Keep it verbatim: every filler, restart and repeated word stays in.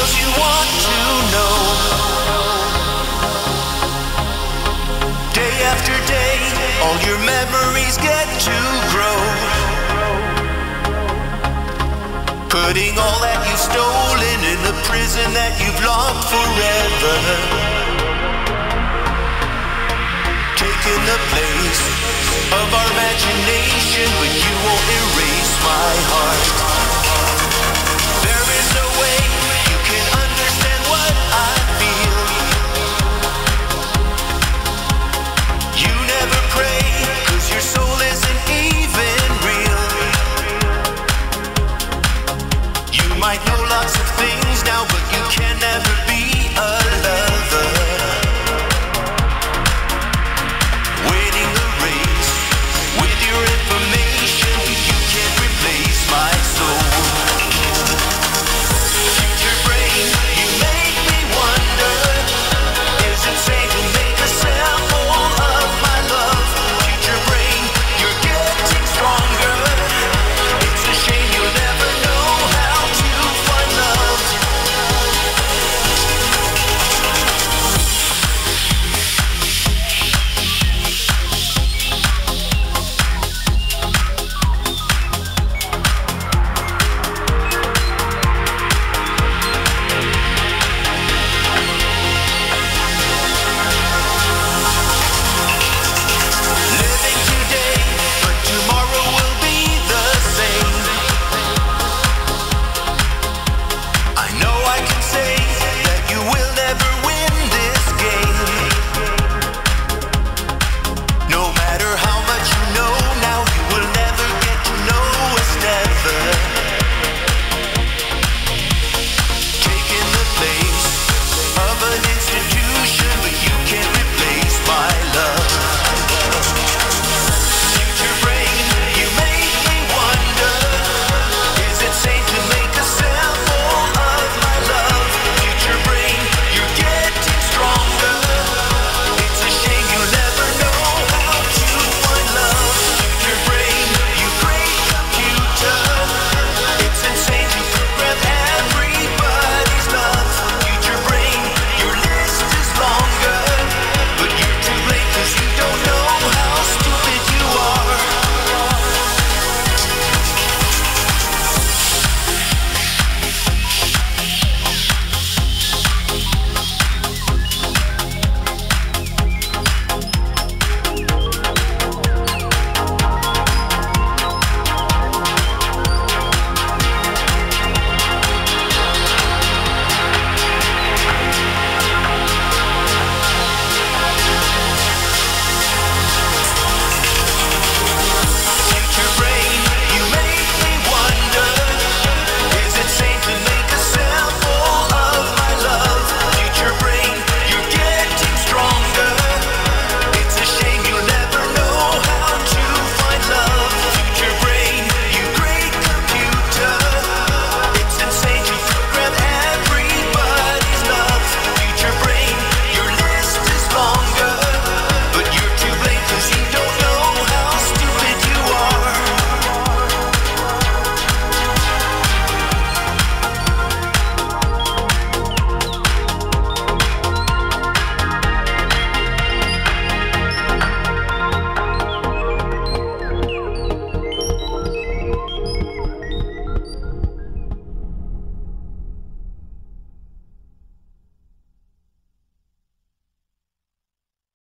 details you want to know. Day after day, all your memories get to grow. Putting all that you've stolen in the prison that you've locked forever. Taking the place of our imagination, but you won't erase my heart. There is no way you can understand what I feel. You never pray, 'cause your soul isn't even real. You might know lots of things now, but you can never be